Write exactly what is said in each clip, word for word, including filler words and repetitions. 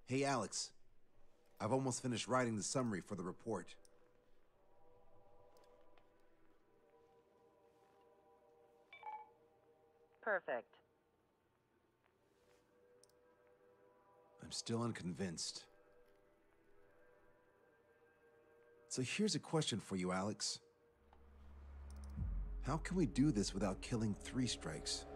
Hey, Alex. I've almost finished writing the summary for the report. Perfect. I'm still unconvinced. So here's a question for you, Alex. How can we do this without killing three strikes?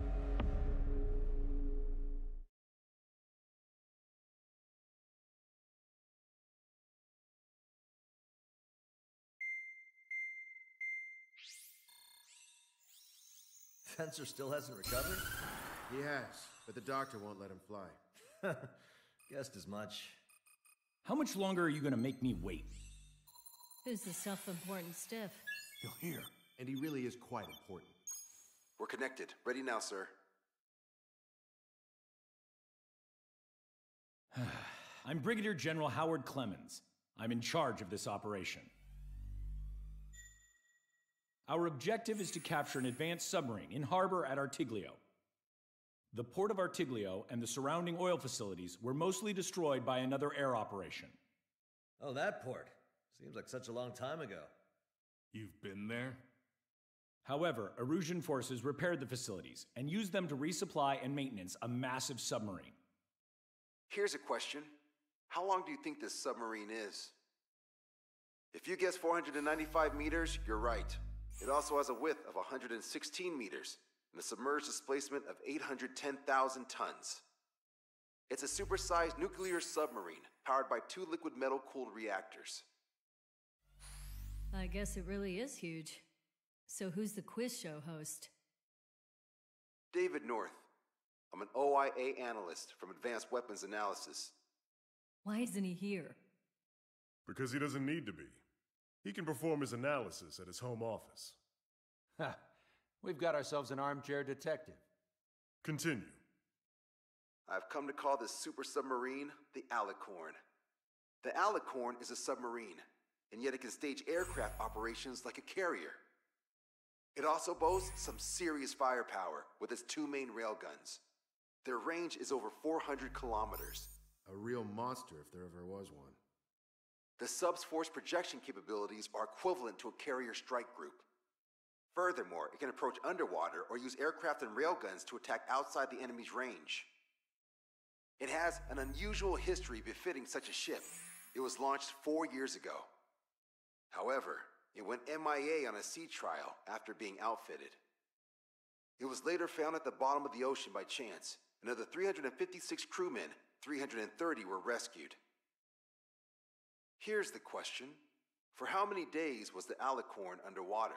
Fencer still hasn't recovered? He has, but the doctor won't let him fly. Guessed as much. How much longer are you gonna make me wait? Who's the self-important stiff? You'll hear. And he really is quite important. We're connected. Ready now, sir. I'm Brigadier General Howard Clemens. I'm in charge of this operation. Our objective is to capture an advanced submarine in harbor at Artiglio. The port of Artiglio and the surrounding oil facilities were mostly destroyed by another air operation. Oh, that port. Seems like such a long time ago. You've been there? However, Erusian forces repaired the facilities and used them to resupply and maintenance a massive submarine. Here's a question. How long do you think this submarine is? If you guess four hundred ninety-five meters, you're right. It also has a width of one hundred sixteen meters and a submerged displacement of eight hundred ten thousand tons. It's a supersized nuclear submarine powered by two liquid metal-cooled reactors. I guess it really is huge. So who's the quiz show host? David North. I'm an O I A analyst from Advanced Weapons Analysis. Why isn't he here? Because he doesn't need to be. He can perform his analysis at his home office. Ha! We've got ourselves an armchair detective. Continue. I've come to call this super submarine the Alicorn. The Alicorn is a submarine, and yet it can stage aircraft operations like a carrier. It also boasts some serious firepower with its two main railguns. Their range is over four hundred kilometers. A real monster if there ever was one. The sub's force projection capabilities are equivalent to a carrier strike group. Furthermore, it can approach underwater or use aircraft and railguns to attack outside the enemy's range. It has an unusual history befitting such a ship. It was launched four years ago. However, it went M I A on a sea trial after being outfitted. It was later found at the bottom of the ocean by chance, and of the three hundred fifty-six crewmen, three hundred thirty were rescued. Here's the question. For how many days was the Alicorn underwater?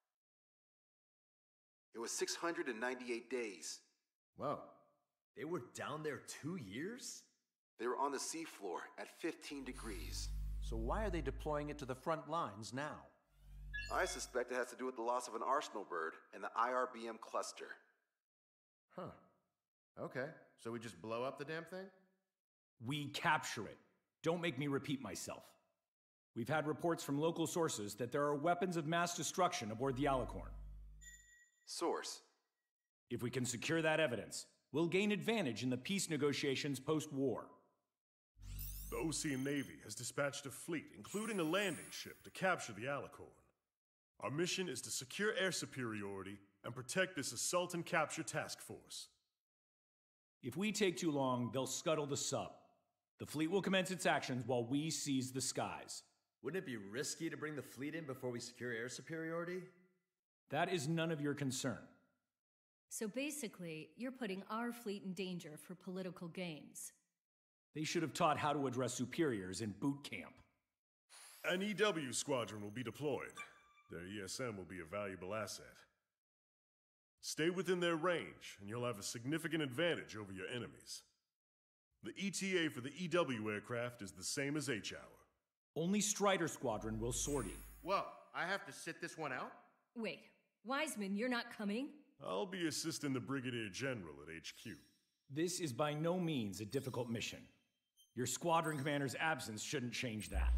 It was six hundred ninety-eight days. Whoa. They were down there two years? They were on the seafloor at fifteen degrees. So why are they deploying it to the front lines now? I suspect it has to do with the loss of an Arsenal bird and the I R B M cluster. Huh. Okay, so we just blow up the damn thing? We capture it. Don't make me repeat myself. We've had reports from local sources that there are weapons of mass destruction aboard the Alicorn. Source. If we can secure that evidence, we'll gain advantage in the peace negotiations post-war. The Ocean Navy has dispatched a fleet, including a landing ship, to capture the Alicorn. Our mission is to secure air superiority and protect this assault and capture task force. If we take too long, they'll scuttle the sub. The fleet will commence its actions while we seize the skies. Wouldn't it be risky to bring the fleet in before we secure air superiority? That is none of your concern. So basically, you're putting our fleet in danger for political gains. They should have taught how to address superiors in boot camp. An E W squadron will be deployed. Their E S M will be a valuable asset. Stay within their range, and you'll have a significant advantage over your enemies. The E T A for the E W aircraft is the same as H-Hour. Only Strider Squadron will sortie. Well, I have to sit this one out? Wait, Wiseman, you're not coming? I'll be assisting the Brigadier General at H Q. This is by no means a difficult mission. Your squadron commander's absence shouldn't change that.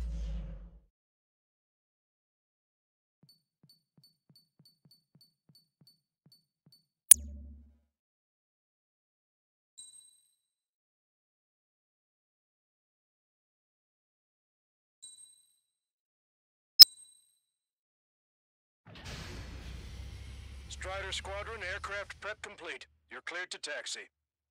Strider Squadron, aircraft prep complete. You're cleared to taxi.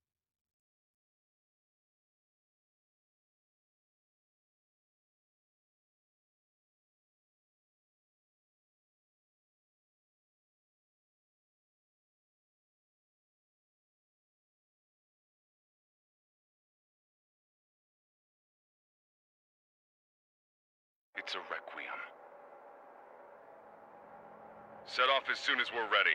It's a requiem. Set off as soon as we're ready.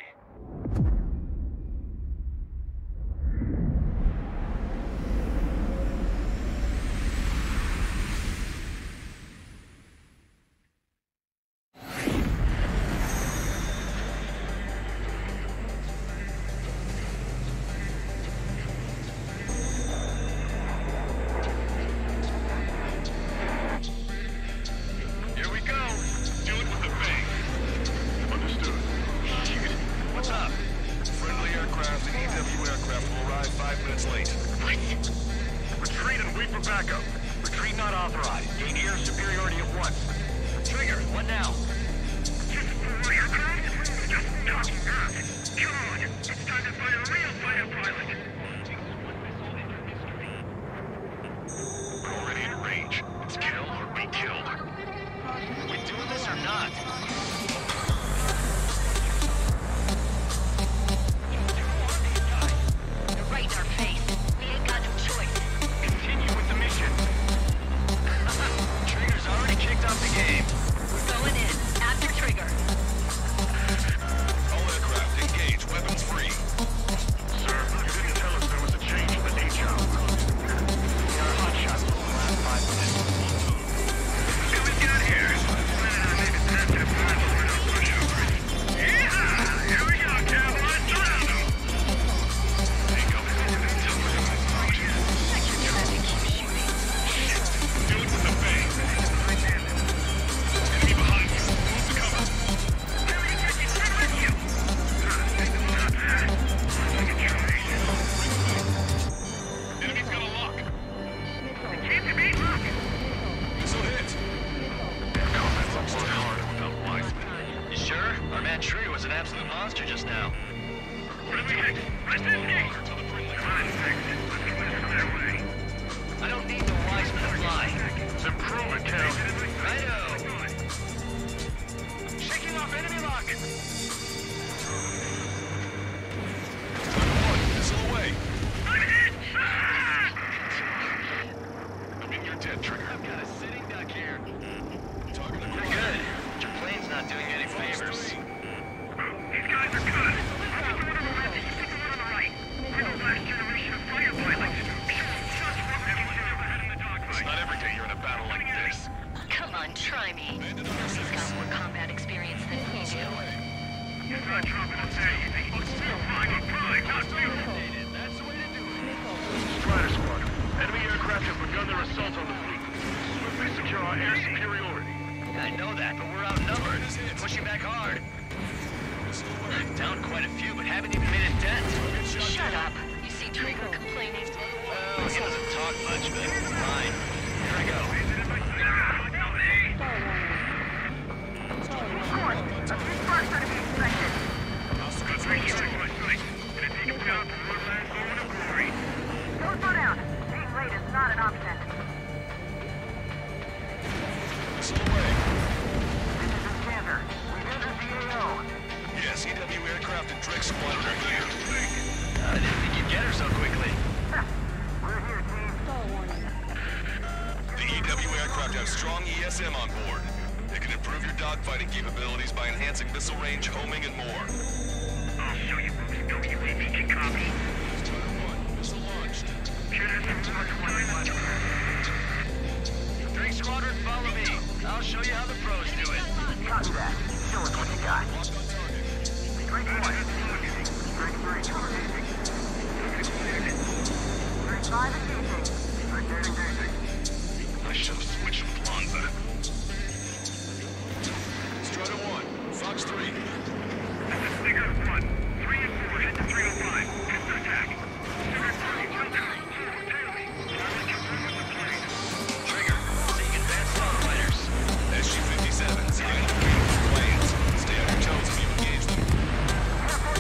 S G fifty-sevens, planes. Stay on your toes if you engage them.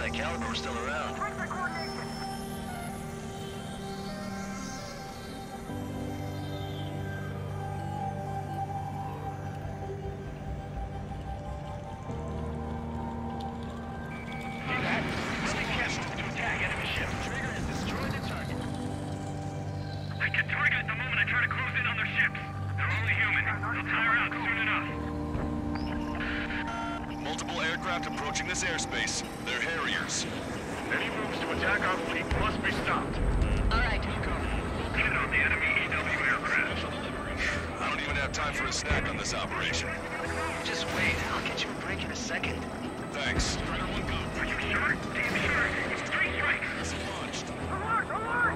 that caliber were still around. Multiple aircraft approaching this airspace. They're Harriers. Any moves to attack our fleet must be stopped. All right. Hit on the enemy E W aircraft. I don't even have time for a snack on this operation. Just wait. I'll get you a break in a second. Thanks. Strider one go. Are you sure? Damn sure. It's three strikes. Missile launched. Alert! Alert!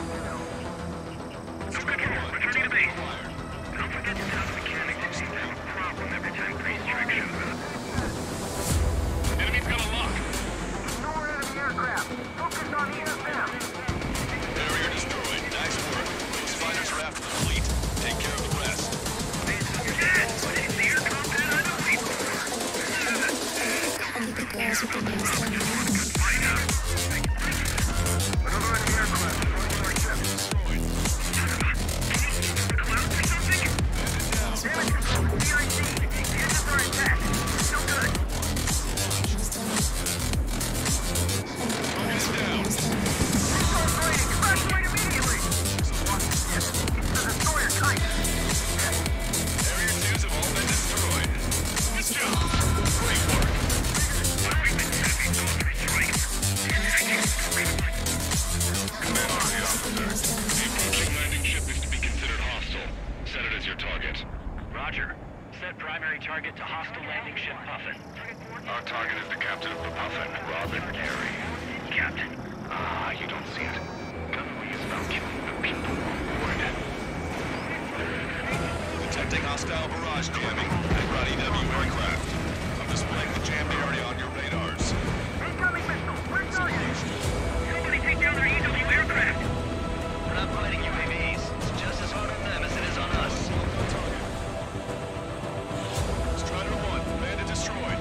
No good here. Returning to base. Don't forget to tell the mechanics they have a problem every time three strikes shows up. Enemy's got a lock. Ignore enemy aircraft. Focus on E S M. Harrier destroyed. Nice work. Those fighters are after the fleet. Take care of the rest. Yes, but it's the air combat I don't need for. Only the girls with the nails done. Another enemy aircraft approaching our ship. Destroyed. Clouds or something? Damage control to C I C. The engines are intact. Still good. Target is down. Resource rating. Evacuate immediately. Yes, it's the destroyer Titan. Harrier twos have all been destroyed. Good job. Great work. We've been heavy military strikes. Command Army officer. The approaching landing ship is to be considered hostile. Set it as your target. Roger. Set primary target to hostile landing ship Puffin. Our target is the captain of the Puffin, Robin Carey. Captain. Ah, you don't see it. Gunnery is about killing the people on board. Detecting hostile barrage jamming. At E W aircraft. I'm displaying the jammed area on your radars. Incoming missile. Where's Million? Somebody take down their E W aircraft. We're not fighting U A Vs. It's just as hard on them as it is on us. Strider one, landed destroyed.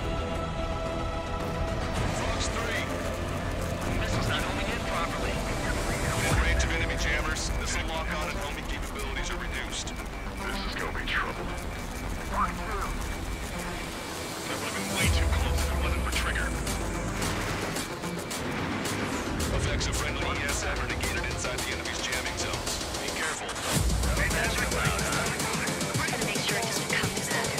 Fox three, Missile's not homing in properly. within range of enemy jammers. Missile lock-on and homing capabilities are reduced. This is gonna be trouble. Fox two. That would have been way too close if it wasn't for Trigger. Effects of friendly E S M are negated inside the enemy's jamming zones. Be careful. Gotta make sure it doesn't come to that.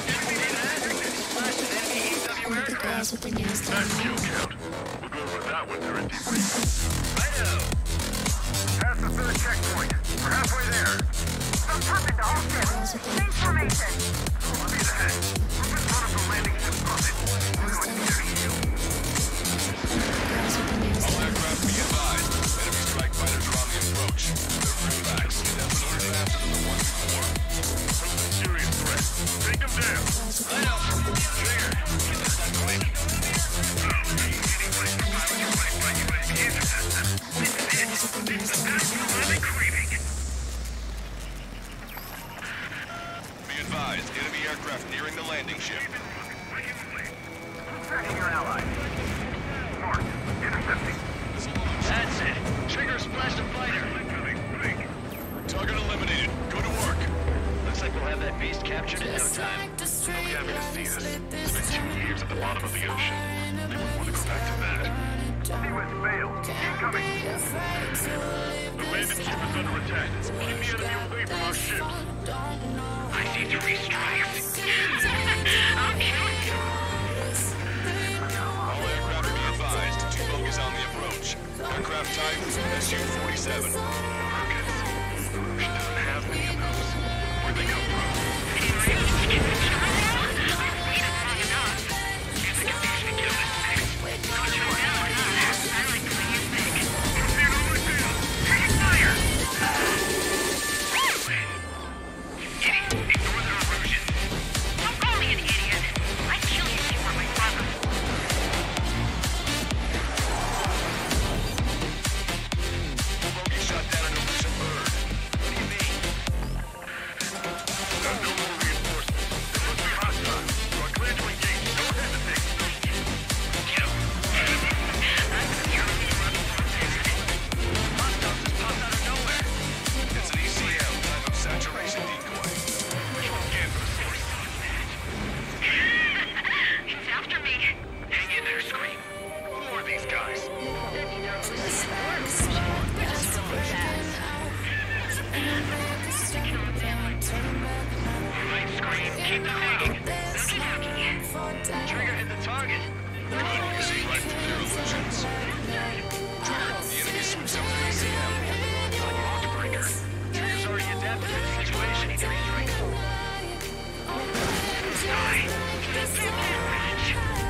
Only the girls with the nails done. Kill count. We'll go over that when they're in deep. Pass the third checkpoint. We're halfway there. Some Puffin to all ships. Change formation. Let me ahead. We're just running from landing ship Puffin. We're going near you. Girls with the nails All done. aircraft be advised. Enemy strike fighters are on the approach. They're pretty lax. That's an order faster than the one before. Serious threat. Take them down. Girls with the nails done. Trigger. Get this done quick. Oh, any place for pilots are right by U S B interceptor. This is it. This is the battlefield I've been craving. Be advised. Enemy aircraft nearing the landing ship. Tracking your ally. Mark. Intercepting. That's it. Trigger splashed a fighter. Target eliminated. Go to work. Looks like we'll have that beast captured in no time. They'll be happy to see us. It's been two years at the bottom of the ocean. They wouldn't want to go back to that. Sequence failed. Incoming. The landing ship is under attack. Keep the enemy away from our ships. I see three strikes. I'll kill you. All aircraft be advised. Two bogies on the approach. Aircraft type S U forty-seven. She doesn't have many of those. Where'd they come from? Bogey shot down into Keep them digging. Okie dokie. Trigger hit the target. You can see right through their illusions. Trigger, the enemy sweeps up the E C M. Lockbreaker. Trigger's already adapted to the situation. He didn't strike. Die. Keep that match.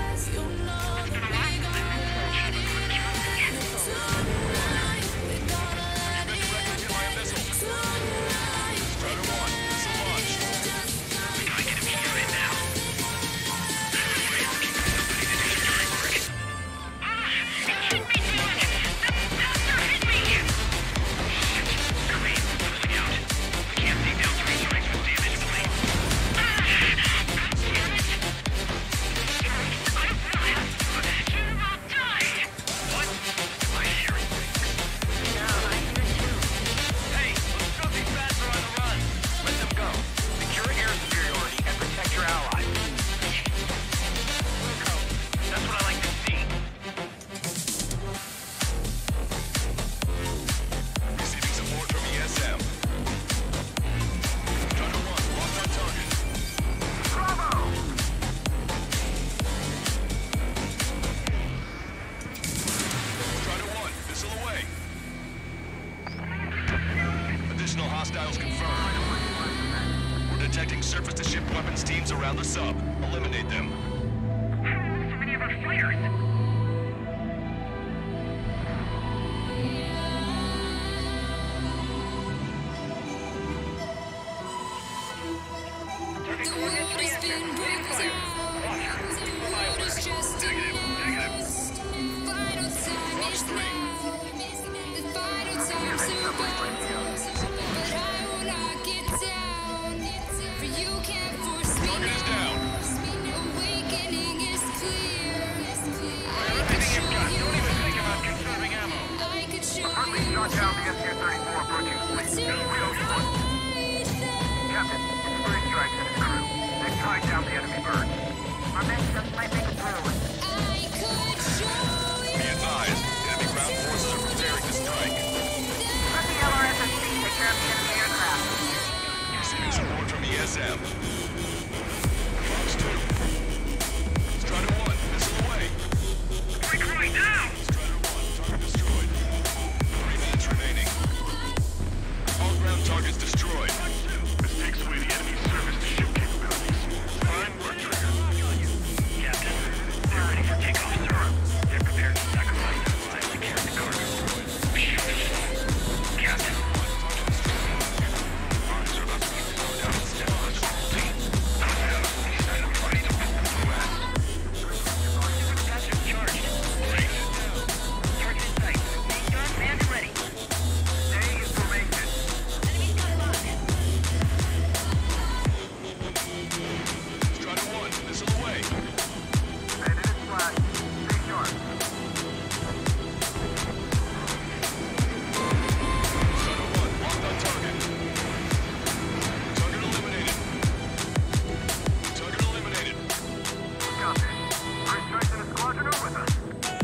Hostiles confirmed. We're detecting surface-to-ship weapons teams around the sub. Eliminate them. So many of our fighters. Shot down the S U thirty-four approaching fleet. Captain, it's three strikes and his crew. They've tied down the enemy bird. Our men just might make it through. Be advised, enemy ground forces are preparing to strike. Let the L R S S C take care of the enemy aircraft. Receiving support from E S M. Fox two. Strider one, missile away. Break right now! Strider one, target destroyed. Three minutes remaining. All ground targets destroyed. This takes away the enemy's surface-to-ship capabilities. Fine work, Trigger. Captain, they're ready for takeoff, sir. They're prepared to sacrifice their lives to carry the cargo. Captain. Arms are about to be slowed down and step on the team. He's not ready to pull the west. Captain charged. Great. Target in sight. Main gun, man ready. Stay in formation. Enemy's got him up. Strider one, missile away. Bandit is flat. Stay sharp. Strider one, locked on target. Target eliminated. Target eliminated. Copy. Three strikes in a squadron are with us.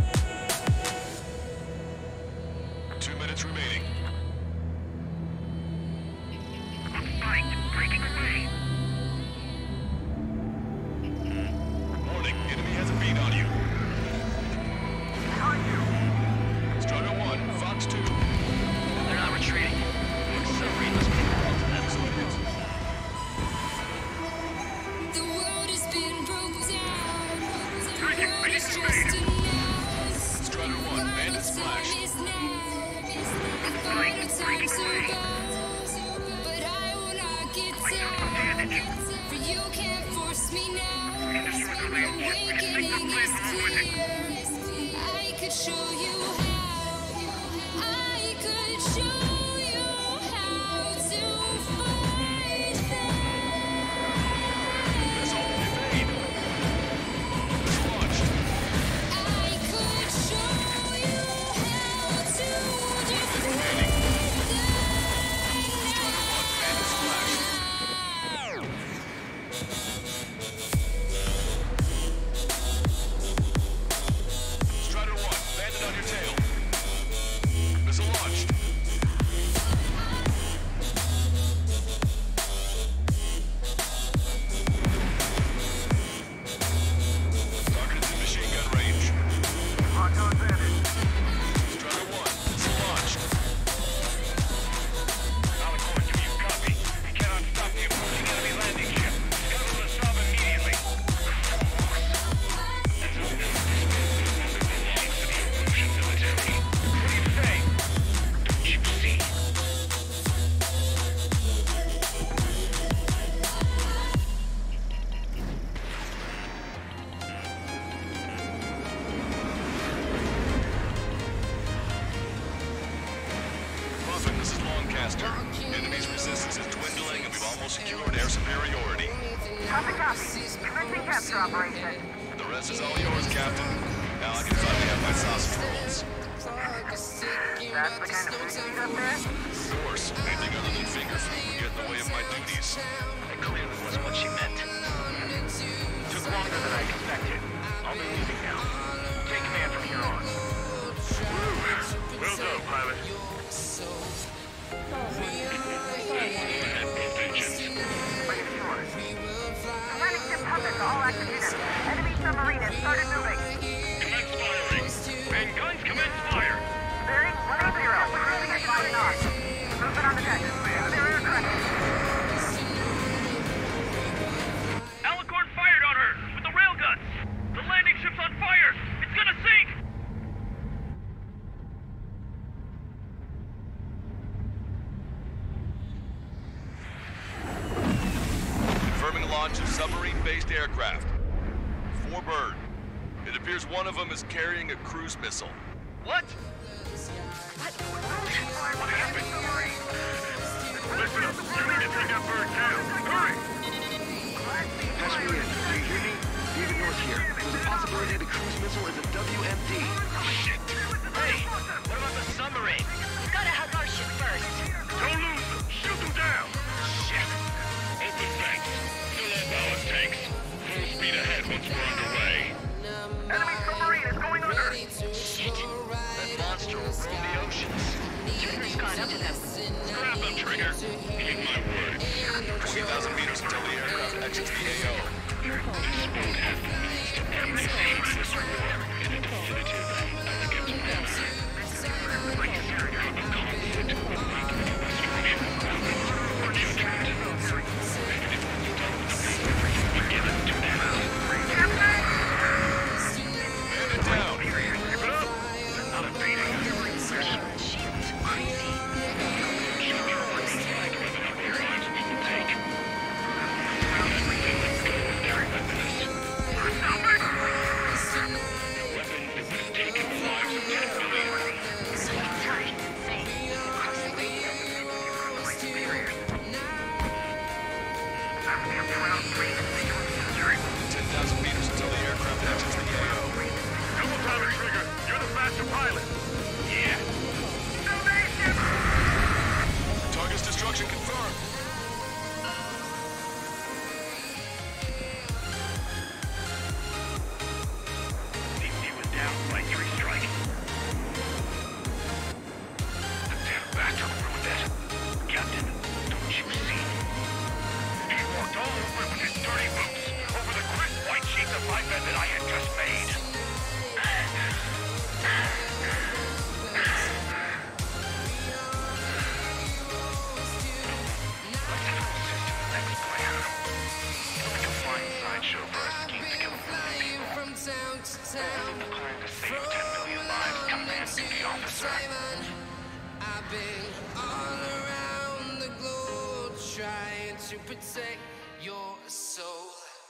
Two minutes remaining. Fight. Breaking away. Warning, enemy has a beat on you. Behind you. Strider one, Fox two. They're not retreating. The submarine must be called to them. The world has been broke down. Taking base speed. Strider one, bandit splash. Fight. Breaking away. But I will not get down. For you can't force me now. Awakening is clear. I could show you how. I could show you how to fight Missile evade. Missile launched. I could show you how to defeat Remaining. Strider one, bandit splash. Master. Enemy's resistance is dwindling, and we've almost secured air superiority. Copy, copy. Commencing capture operation. The rest is all yours, Captain. Now I can finally have my sausage rolls. That's the kind of food you eat up there? Of course, anything other than finger food would get in the way of my duties. That clearly wasn't what she meant. Took longer than I expected. I'll be leaving now. Take command from here on. Well done, pilot. Making sure. Landing ship puppets, all active units. Enemy submarine has started moving. Commence firing. Main guns commence fire. Bearing one eight zero. Cruising at five knots. Movement on the deck. Clear aircraft. Alicorn fired on her with the railguns. The landing ship's on fire. It's gonna sink. Confirming launch of submarine-based aircraft. Four bird. It appears one of them is carrying a cruise missile. What? What happened? Listen up. You need to take that bird down. Hurry! Patch me in. Do you hear me? David North here. There's a possibility the cruise missile is a W M D. Shit. Hey, what about the submarine? Gotta help our ship first. Don't lose them. Shoot them down. Shit. Open tanks. Fill up ballast tanks. Full speed ahead once we're underway. Enemy submarine is going under. Shit. That monster will roam the oceans. Trigger's gone up to them. Grab them, Trigger. Keep my word. twenty thousand meters until the aircraft exits the A O. This won't happen. Every team in this war in a definitive against matter. Like a serious conflict. Destruction. We give it to them. Man it down. Keep it up. They're not evading us. Shield's crazy. ten thousand meters until the aircraft exits the A O. Double time it, Trigger. You're the faster pilot. Yeah. Target's destruction confirmed. D C was down by three strike. The damn bastard ruined it. Captain, don't you see? He walked all over with his dirty boots over the crisp white sheets of my bed that I had just made. Next plan. It'll make a fine sideshow for our scheme to kill a million people. I'm declaring to save ten million lives, Command Duty Officer. I've been all around the globe trying to protect your soul.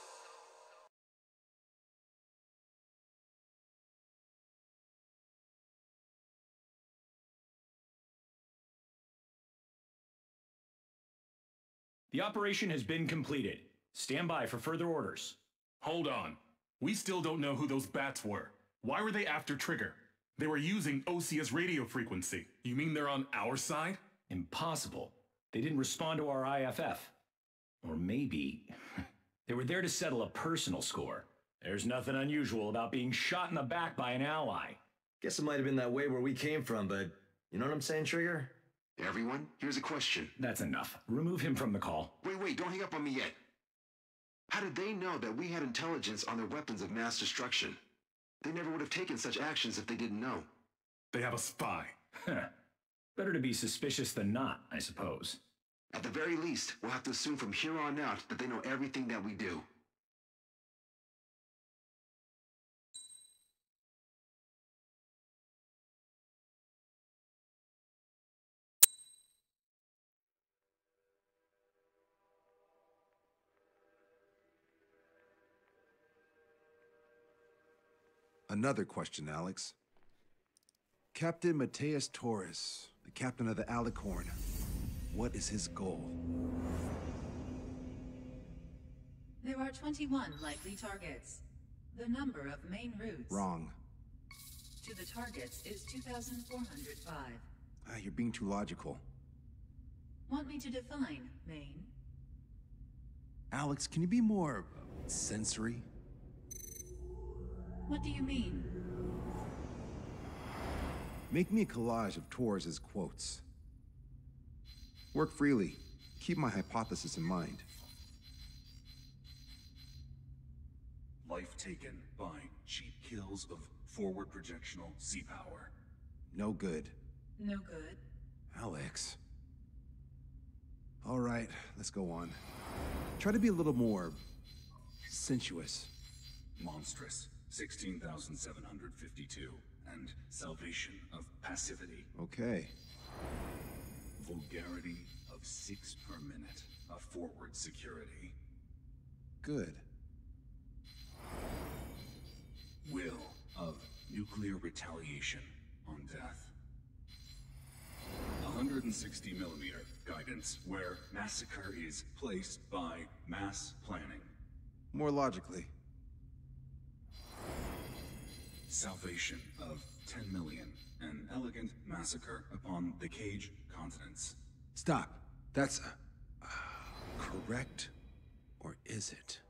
The operation has been completed. Stand by for further orders. Hold on. We still don't know who those bats were. Why were they after Trigger? They were using Osia's radio frequency. You mean they're on our side? Impossible. They didn't respond to our I F F. Or maybe they were there to settle a personal score. There's nothing unusual about being shot in the back by an ally. Guess it might have been that way where we came from, but you know what I'm saying, Trigger? Everyone, here's a question. That's enough. Remove him from the call. Wait, wait, don't hang up on me yet. How did they know that we had intelligence on their weapons of mass destruction? They never would have taken such actions if they didn't know. They have a spy. Better to be suspicious than not, I suppose. At the very least, we'll have to assume from here on out that they know everything that we do. Another question, Alex. Captain Mateus Torres, the captain of the Alicorn. What is his goal? There are twenty-one likely targets. The number of main routes Wrong. to the targets is two thousand four hundred five. Ah, you're being too logical. Want me to define main? Alex, can you be more sensory? What do you mean? Make me a collage of Torres' quotes. Work freely. Keep my hypothesis in mind. Life taken by cheap kills of forward projectional sea power. No good. No good. Alex. All right, let's go on. Try to be a little more sensuous. Monstrous, sixteen thousand seven hundred fifty-two. And salvation of passivity. Okay. Vulgarity of six per minute. A forward security. Good. Will of nuclear retaliation on death. one hundred sixty millimeter guidance where massacre is placed by mass planning. More logically. Salvation of ten million. An elegant massacre upon the Cage continents. Stop. That's uh, correct, or is it?